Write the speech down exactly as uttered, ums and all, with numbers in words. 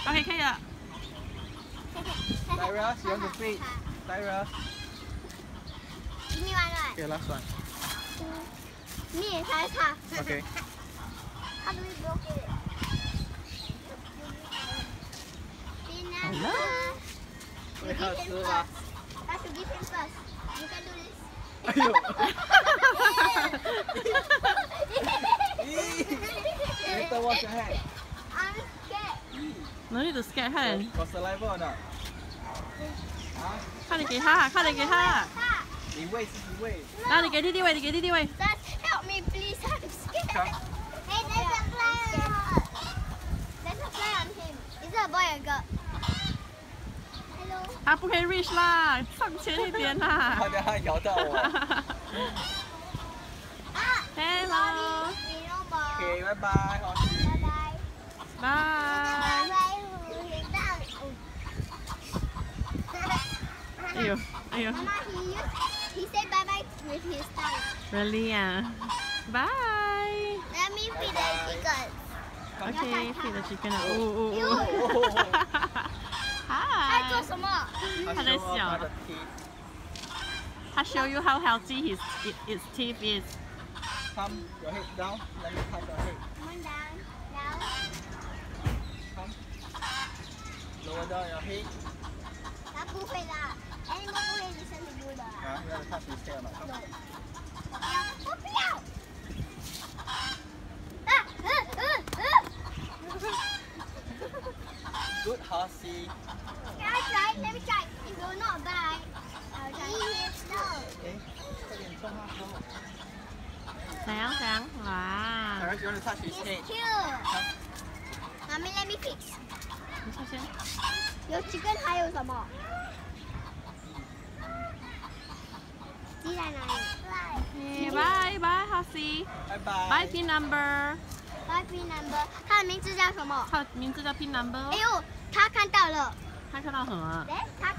OK， 可以了。 Tyra, you want to feed? Tyra. Give me one right. Okay, last one. Me and Tyra. Okay. How do we block it? Hello. You give him first. I should give him first. You can do this. 哎呦！ Later wash your hand. I'm scared. No need to scare her. Got saliva or not? 啊？ 快点给他，快点给他。 你喂是你喂。 然后你给弟弟喂，你给弟弟喂。 Dad, help me please. I'm scared. Come. Hey, there's a fly on. There's a fly on him. Is it a boy or girl? Hello. 他不可以 reach 啦，上前一点啦。 他等下咬到我。 Hello. Okay, bye bye. Bye bye. Bye. Bye. 哎呦，哎呦。 Mama, he used, he said bye bye with his tongue. Really 啊 ？Bye. Let me feed the chicken. Okay, feed the chicken. 哦哦哦。 他做 Hi. 什么？ 他在笑。他 show you how healthy his his teeth is. Come, your head down. Let me touch your head. Come down, down. Come. Lower down your head. 他不会的，animal 不会你身体不的。 啊，要 touch his tail 吗？ 我不要。啊嗯嗯嗯。 Good horsey. Can I try? Let me try. It will not bite. I'll try. No. 哎，快点冲他头。 แสงแสงว้า Tyra, you want to touch his It's head? cute. Mommy, let me fix. 你小心。 有 chicken 还有什么？鸡在哪里？ Bye bye, Hussy. Bye bye. Bye pin number. Bye pin number。它的名字叫什么？ 他名字叫 pin number 哎呦，他看到了。 他看到什么？ 哎，他